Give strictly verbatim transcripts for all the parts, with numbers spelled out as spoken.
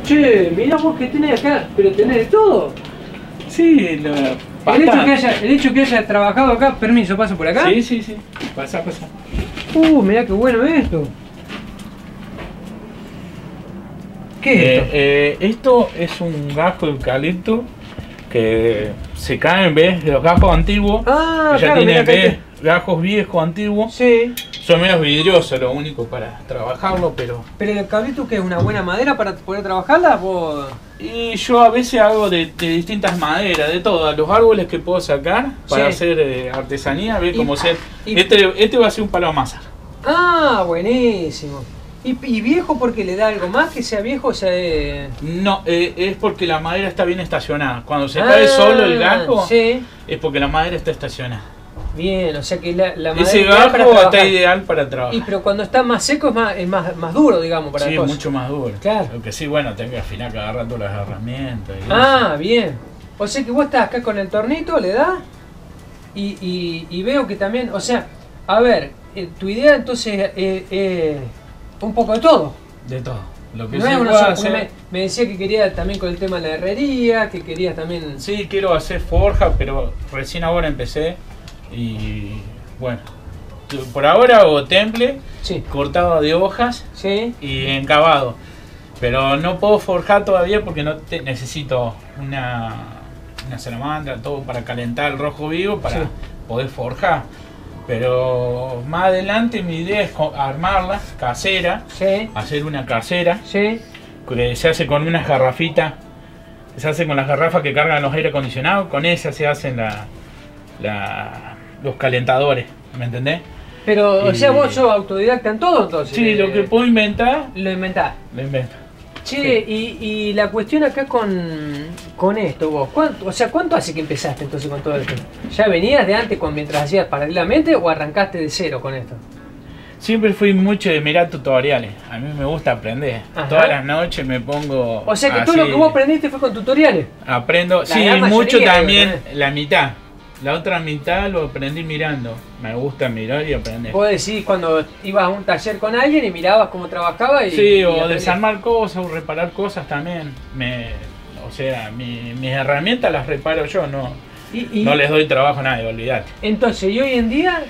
Che, mirá vos que tenés acá, pero tenés de todo. Sí, lo, El hecho, que haya, el hecho que haya trabajado acá, permiso, paso por acá. Sí, sí, sí. Pasa, pasa. Uh, mirá qué bueno esto. ¿Qué es Eh, esto? eh, esto es un gajo de eucalipto que se cae en vez de los gajos antiguos. Ah, que ya claro, tiene mirá que vez, gajos viejos antiguos. Sí. Son menos vidriosos, lo único para trabajarlo, pero... Pero el eucalipto, ¿qué es una buena madera para poder trabajarla? ¿Vos... Y yo a veces hago de, de distintas maderas, de todos los árboles que puedo sacar para Sí. hacer eh, artesanía, ver Y- cómo ser. y- Este, este va a ser un palo de masa. Ah, buenísimo. ¿Y, y viejo porque le da algo más que sea viejo? O sea, eh... No, eh, es porque la madera está bien estacionada. Cuando se ah, cae solo el gajo, Sí. es porque la madera está estacionada. Bien, o sea que la, la madera Ese es ideal para gajo trabajar. está ideal para trabajar. Y pero cuando está más seco es más, es más, más duro, digamos, para Sí, el coso. mucho más duro. Claro. Lo que sí, bueno, tengo que afinar cada rato las herramientas. Y Ah, bien. O sea que vos estás acá con el tornito, le das y, y, y veo que también, o sea, a ver, eh, tu idea entonces es eh, un poco de todo. eso. De todo. Lo que No sí es una puedo sola, porque hacer... me, me decía que quería también con el tema de la herrería, que querías también... Sí, quiero hacer forja, pero recién ahora empecé. Y bueno, por ahora hago temple, Sí, cortado de hojas sí, y encabado. Pero no puedo forjar todavía porque no te, necesito una, una salamandra, todo para calentar el rojo vivo para Sí. poder forjar. Pero más adelante mi idea es co- armarla casera, sí, hacer una casera sí. que se hace con unas garrafitas, se hace con las garrafas que cargan los aire acondicionados, con esas se hacen la, la- los calentadores, ¿me entendés? Pero, o Y- sea, vos sos autodidacta en todo entonces. Sí, eh, lo que puedo inventar, Lo inventás. lo invento. Che, y, y la cuestión acá con, con esto, vos, ¿cuánto, o sea, ¿cuánto hace que empezaste entonces con todo esto? ¿Ya venías de antes con, mientras hacías paralelamente o arrancaste de cero con esto? Siempre fui mucho de mirar tutoriales, a mí me gusta aprender. Ajá. Todas las noches me pongo O sea que así, todo lo que vos aprendiste fue con tutoriales. aprendo, sí, gran mucho mayoría, también, ¿eh? la mitad. La otra mitad lo aprendí mirando. Me gusta mirar y aprender. Vos decís cuando ibas a un taller con alguien y mirabas cómo trabajaba y... Sí, y o aprendías. desarmar cosas o reparar cosas también. Me, o sea, mi- mis herramientas las reparo yo, no, Y, y- no les doy trabajo a nadie, olvídate. Entonces, y hoy en día,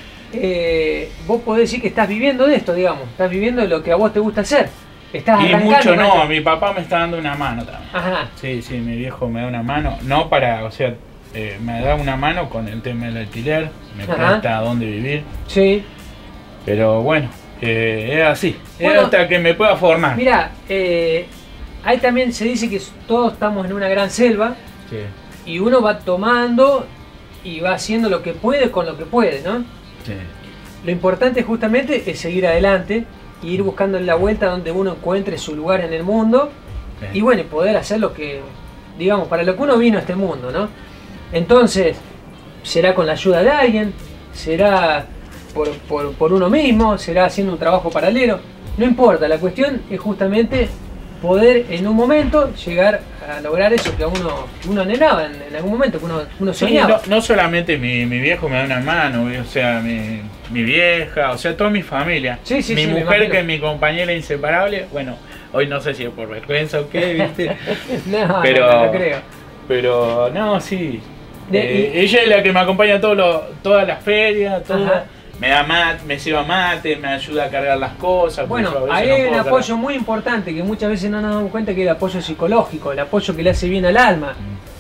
eh, vos podés decir que estás viviendo de esto, digamos. Estás viviendo de lo que a vos te gusta hacer. Estás Y arrancando mucho con no, esto. mi papá me está dando una mano también. Ajá. Sí, sí, mi viejo me da una mano. No para, o sea, eh, me da una mano con el tema del alquiler, me Ajá. presta a dónde vivir. Sí. Pero bueno, eh, es así. Bueno, es hasta que me pueda formar. Mira, eh, ahí también se dice que todos estamos en una gran selva Sí. y uno va tomando y va haciendo lo que puede con lo que puede, ¿no? Sí. Lo importante justamente es seguir adelante y ir buscando en la vuelta donde uno encuentre su lugar en el mundo Sí. y bueno, y poder hacer lo que, digamos, para lo que uno vino a este mundo, ¿no? Entonces, será con la ayuda de alguien, será por, por, por uno mismo, será haciendo un trabajo paralelo, no importa, la cuestión es justamente poder en un momento llegar a lograr eso que a uno, que uno anhelaba en, en algún momento, que uno, uno Sí, soñaba. no, no solamente mi, mi viejo me da una mano, o sea, mi, mi vieja, o sea, toda mi familia. Sí, sí, mi sí, me mujer, imagino. que es mi compañera inseparable, bueno, hoy no sé si es por vergüenza o qué, ¿viste? No, Pero- no, no, no creo. Pero no, sí. De- Eh, ella es la que me acompaña a todo lo- todas las ferias, todo. Ajá. Me da mate, me lleva mate, me ayuda a cargar las cosas. porque Bueno, yo a veces ahí no hay un puedo apoyo cargar. muy importante que muchas veces no nos damos cuenta, que es el apoyo psicológico, el apoyo que le hace bien al alma.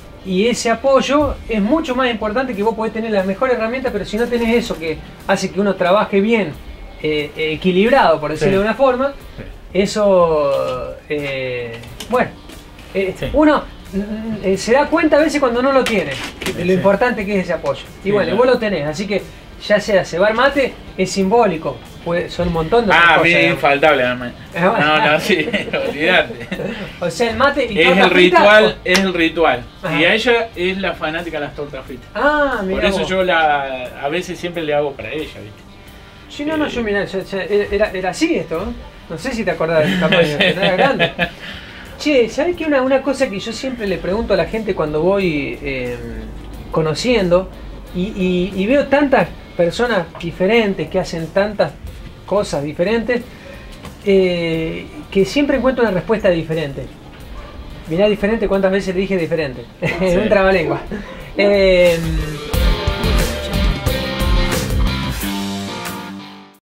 Y ese apoyo es mucho más importante, que vos podés tener las mejores herramientas, pero si no tenés eso que hace que uno trabaje bien, eh, eh, equilibrado, por decirlo Sí. de una forma, Sí. eso, eh, bueno, eh, Sí. uno mm, eh, se da cuenta a veces cuando no lo tiene, de lo Sí. importante que es ese apoyo. Y Sí, bueno, claro. vos lo tenés, así que ya sea cebar mate, es simbólico, puede- son un montón de otras Ah, a mí cosas, es digamos. infaltable, además. No, no, sí, olvídate. O sea, el mate y Es torta el frita, ritual, o- es el ritual. Ajá. Y a ella es la fanática de las tortas fritas. Ah, mira. Por eso yo la, a veces siempre le hago para ella, ¿viste? Sí, no, no, yo mirá, ya- ya era, era así esto, ¿no? No sé si te acordás del tamaño, no era grande. Che, ¿sabés qué? Una, una cosa que yo siempre le pregunto a la gente cuando voy eh, conociendo y, y- y veo tantas personas diferentes que hacen tantas cosas diferentes, eh, que siempre encuentro una respuesta diferente. Mirá diferente, ¿cuántas veces le dije diferente? Sí. Un trabalengua. Eh,